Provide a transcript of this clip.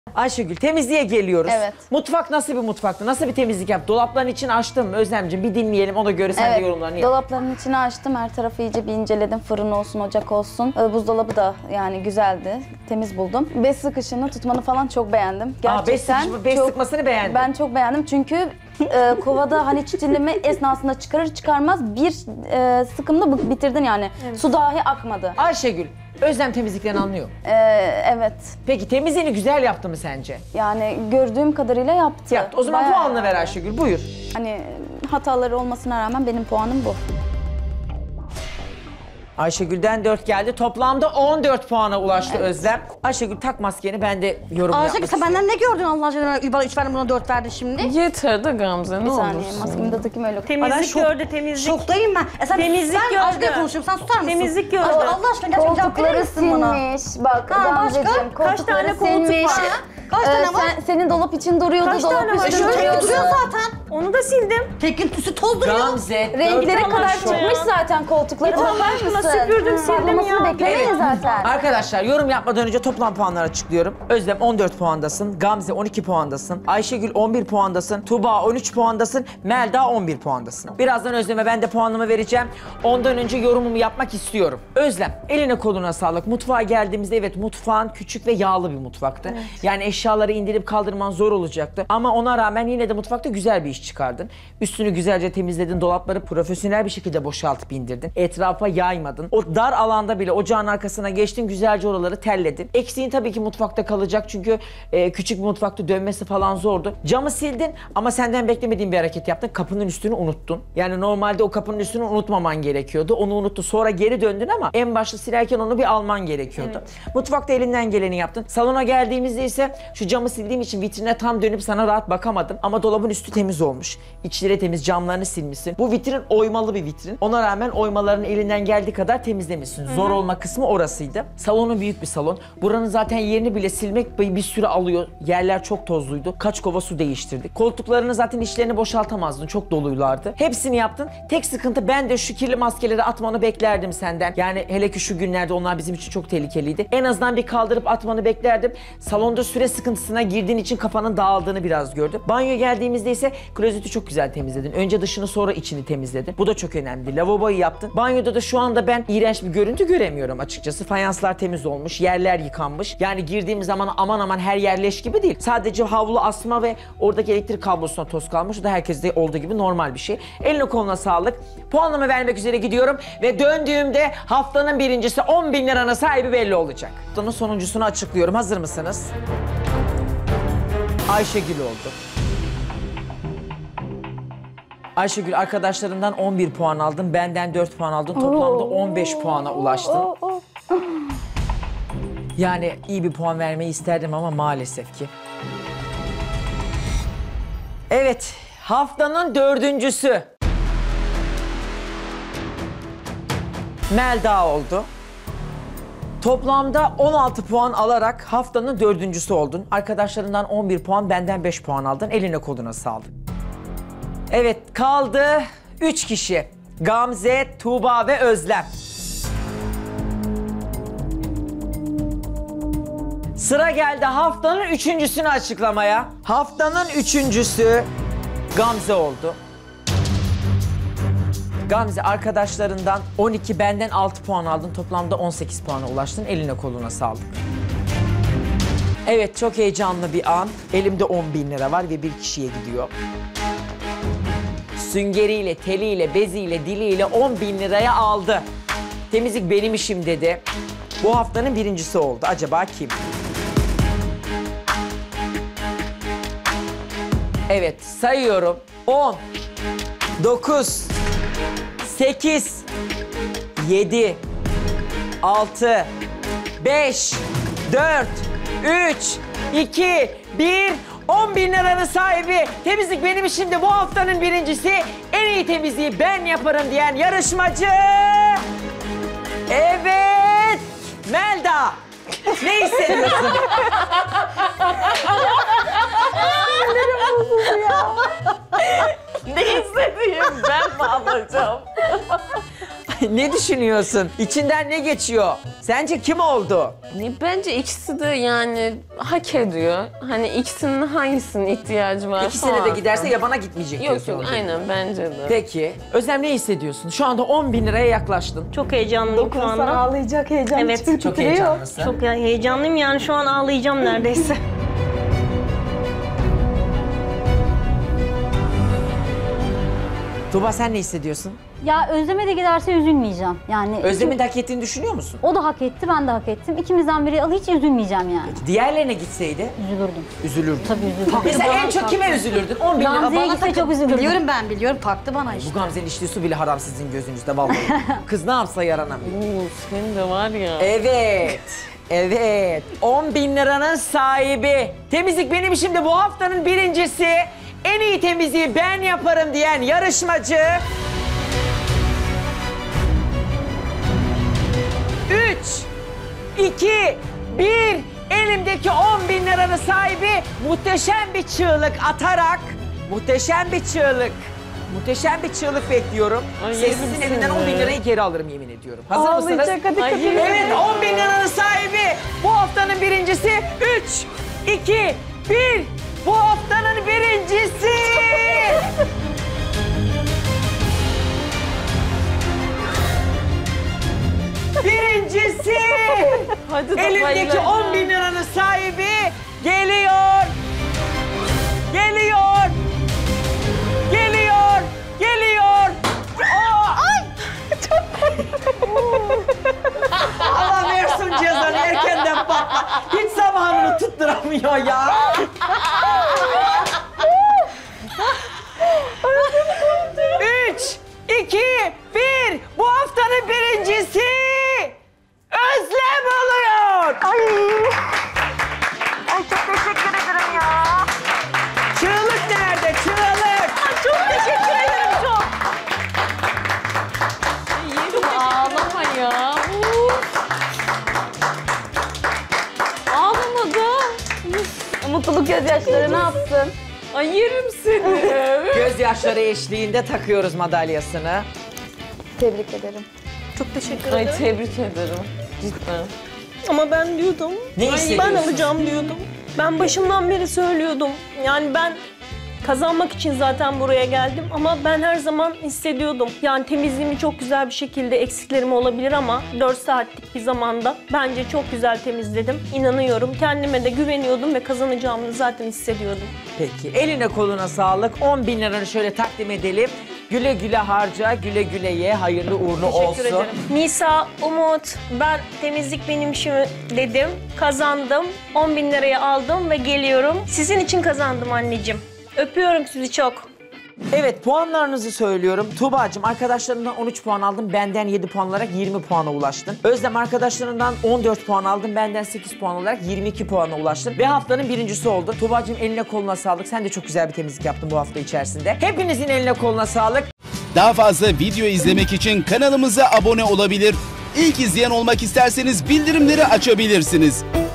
Ayşegül, temizliğe geliyoruz. Evet. Mutfak nasıl bir mutfaktı? Nasıl bir temizlik yaptı? Dolapların içini açtın mı Özlemciğim? Bir dinleyelim, ona göre sen de yorumlarını yap. Dolapların içini açtım. Her tarafı iyice bir inceledim. Fırın olsun, ocak olsun. Buzdolabı da yani güzeldi. Temiz buldum. Bez sıkışını, tutmanı falan çok beğendim. Gerçekten bez sıkmasını beğendim. Ben çok beğendim çünkü kovada hani çitileme esnasında çıkarır çıkarmaz bir sıkımda bitirdin yani. Evet. Su dahi akmadı. Ayşegül, Özlem temizliklerini anlıyor. Evet. Peki temizliğini güzel yaptı mı sence? Yani gördüğüm kadarıyla yaptı. Yaptı. O zaman puanını ver Ayşegül, buyur. Hani hataları olmasına rağmen benim puanım bu. Ayşegül'den 4 geldi. Toplamda 14 puana ulaştı Özlem. Ayşegül tak maskeni, ben de yorum Ayşegül yapmak sen benden ne gördün Allah aşkına? Bana 3 verdin, buna 4 verdin şimdi. Yeter de Gamze, ne Bir olur. saniye maskemi de takayım öyle. Temizlik gördü, temizlik. Şoktayım ben. Sen, Temizlik sen gördü. Ayşegül'le konuşuyorum, sen susar mısın? Temizlik gördü. Allah aşkına gerçekten cevap verir Koltukları misin bana? silmiş. Bak Ha, Gamzeciğim, başka? Kaç tane koltukları koltuk silmiş. var? Kaç tane var? Senin dolap için duruyordu. Kaç dolap tane var? üstü Şöyle duruyordu. Duruyor zaten. Onu da sildim. Tekin tüsü toz duruyor. Gamze, Renkleri Allah kadar aşkına çıkmış ya. zaten koltukları. Allah Bakar aşkına mısın? süpürdüm, sildim Parlamasını ya. beklemeyin zaten. Arkadaşlar yorum yapmadan önce toplam puanları açıklıyorum. Özlem 14 puandasın, Gamze 12 puandasın, Ayşegül 11 puandasın, Tuğba 13 puandasın, Melda 11 puandasın. Birazdan Özlem'e ben de puanımı vereceğim. Ondan önce yorumumu yapmak istiyorum. Özlem, eline koluna sağlık. Mutfağa geldiğimizde evet, mutfağın küçük ve yağlı bir mutfaktı. Evet. Yani eşyaları indirip kaldırman zor olacaktı. Ama ona rağmen yine de mutfakta güzel bir iş çıkardın. Üstünü güzelce temizledin, dolapları profesyonel bir şekilde boşaltıp indirdin. Etrafa yaymadın. O dar alanda bile ocağın arkasına geçtin, güzelce oraları telledin. Eksiğin tabii ki mutfakta kalacak çünkü küçük bir mutfakta dönmesi falan zordu. Camı sildin ama senden beklemediğin bir hareket yaptın. Kapının üstünü unuttun. Yani normalde o kapının üstünü unutmaman gerekiyordu. Onu unuttu. Sonra geri döndün ama en başta silerken onu bir alman gerekiyordu. Evet. Mutfakta elinden geleni yaptın. Salona geldiğimizde ise şu camı sildiğim için vitrine tam dönüp sana rahat bakamadım. Ama dolabın üstü temiz olmuş. İçleri temiz, camlarını silmişsin. Bu vitrin oymalı bir vitrin. Ona rağmen oymalarını elinden geldiği kadar temizlemişsin. Zor olma kısmı orasıydı. Salonun büyük bir salon. Buranın zaten yerini bile silmek bir süre alıyor. Yerler çok tozluydu. Kaç kova su değiştirdik. Koltuklarını zaten içlerini boşaltamazdın. Çok doluylardı. Hepsini yaptın. Tek sıkıntı, ben de şu kirli maskeleri atmanı beklerdim senden. Yani hele ki şu günlerde onlar bizim için çok tehlikeliydi. En azından bir kaldırıp atmanı beklerdim. Salonda süre sıkıntısına girdiğin için kafanın dağıldığını biraz gördüm. Banyoya geldiğimizde ise klozeti çok güzel temizledin. Önce dışını sonra içini temizledin. Bu da çok önemli. Lavaboyu yaptın. Banyoda da şu anda ben iğrenç bir görüntü göremiyorum açıkçası. Fayanslar temiz olmuş, yerler yıkanmış. Yani girdiğimiz zaman aman aman her yer leş gibi değil. Sadece havlu asma ve oradaki elektrik kablosuna toz kalmış. O da herkeste olduğu gibi normal bir şey. Eline koluna sağlık. Puanımı vermek üzere gidiyorum ve döndüğümde haftanın birincisi 10.000 liranın sahibi belli olacak. Haftanın sonuncusunu açıklıyorum. Hazır mısınız? Ayşegül oldu. Ayşegül, arkadaşlarından 11 puan aldın, benden 4 puan aldın. Toplamda 15 puana ulaştın. Yani iyi bir puan vermeyi isterdim ama maalesef ki. Evet, haftanın dördüncüsü Melda oldu. Toplamda 16 puan alarak haftanın dördüncüsü oldun. Arkadaşlarından 11 puan, benden 5 puan aldın. Eline koluna sağlık. Evet, kaldı 3 kişi. Gamze, Tuğba ve Özlem. Sıra geldi haftanın üçüncüsünü açıklamaya. Haftanın üçüncüsü Gamze oldu. Gamze, arkadaşlarından 12, benden 6 puan aldın. Toplamda 18 puana ulaştın. Eline koluna sağlık. Evet, çok heyecanlı bir an. Elimde 10.000 lira var ve bir kişiye gidiyor. Süngeriyle, teliyle, beziyle, diliyle 10.000 liraya aldı. Temizlik benim işim dedi. Bu haftanın birincisi oldu. Acaba kim? Evet, sayıyorum. 10, 9, 8, 7, 6, 5, 4, 3, 2, 1... 10.000 liranın sahibi, temizlik benim işimde, bu haftanın birincisi, en iyi temizliği ben yaparım diyen yarışmacı... Evet, Melda. Ne hissediyorsun? Ne istediğim ben mi alacağım? Ne düşünüyorsun? İçinden ne geçiyor? Sence kim oldu? Bence ikisi de yani hak ediyor. Hani ikisinin hangisinin ihtiyacı var İkisine falan. de giderse yabana gitmeyecek Yok diyorsun. yok o zaman. aynen bence de. Peki. Özlem ne hissediyorsun? Şu anda 10.000 liraya yaklaştın. Çok heyecanlıyım şu anda. ağlayacak heyecan. Evet. Çok heyecanlısın. Çok heyecanlıyım yani şu an ağlayacağım neredeyse. Tuğba sen ne hissediyorsun? Ya Özlem'e de giderse üzülmeyeceğim. Yani Özlem'in de hak ettiğini düşünüyor musun? o da hak etti, ben de hak ettim. İkimizden biri al, hiç üzülmeyeceğim yani. Diğerlerine gitseydi Üzülürdüm. üzülürdün. Tabii üzülürdüm. Mesela en çok kime üzülürdün? 10.000 lira Gamze'ye bana gitse takın. çok üzülürdüm. Biliyorum ben biliyorum. Taktı bana işte. Bu Gamze'nin içtiği su bile haram sizin gözünüzde vallahi. Kız ne yapsa yaranamıyor. Senin de var ya. Evet. Evet. 10.000 liranın sahibi. Temizlik benim işimde bu haftanın birincisi. En iyi temizliği ben yaparım diyen yarışmacı. 3, 2, 1. Elimdeki 10.000 liranın sahibi muhteşem bir çığlık atarak muhteşem bir çığlık bekliyorum. Ay, Sessizin yemin elinden ederim. 10.000 lirayı geri alırım yemin ediyorum. Hazır mısınız? Ay, yemin Evet 10.000 liranın sahibi bu haftanın birincisi 3, 2, 1. Bu haftanın birincisi. Birincisi. Hadi de Elimdeki hayırlı. 10.000 liranın sahibi geliyor. Geliyor. Geliyor. Geliyor. Ay! Allah versin cezanı erkenden patla. Hiç zamanını tutturamıyor ya. Üç, iki, bir. Bu haftanın birincisi Özlem oluyor. Ay çok teşekkür ederim ya. Çığlık nerede? Çığlık. Çok teşekkür ederim çok. Yerim ağlama ya. Ağlama da. Mutluluk gözyaşları ne yapsın? Ay yerim seni. Gözyaşları eşliğinde takıyoruz madalyasını. Tebrik ederim. Çok teşekkür Ay ederim. tebrik ederim. Cidden. Ama ben diyordum. Ne Ben hissediyorsun? alacağım diyordum. Ben başından beri söylüyordum. Yani ben kazanmak için zaten buraya geldim ama ben her zaman hissediyordum. Yani temizliğimi çok güzel bir şekilde eksiklerim olabilir ama 4 saatlik bir zamanda bence çok güzel temizledim. İnanıyorum. Kendime de güveniyordum ve kazanacağımı zaten hissediyordum. Peki eline koluna sağlık. 10.000 liranı şöyle takdim edelim. Güle güle harca, güle güle ye. Hayırlı uğurlu olsun. Teşekkür ederim. Nisa, Umut, ben temizlik benim işim dedim. Kazandım. 10.000 liraya aldım ve geliyorum. Sizin için kazandım anneciğim. Öpüyorum sizi çok. Evet puanlarınızı söylüyorum. Tuğba'cığım arkadaşlarından 13 puan aldın. Benden 7 puan olarak 20 puana ulaştın. Özlem arkadaşlarından 14 puan aldın. Benden 8 puan olarak 22 puana ulaştın. Ve haftanın birincisi oldun. Tuğba'cığım eline koluna sağlık. Sen de çok güzel bir temizlik yaptın bu hafta içerisinde. Hepinizin eline koluna sağlık. Daha fazla video izlemek için kanalımıza abone olabilir. İlk izleyen olmak isterseniz bildirimleri açabilirsiniz.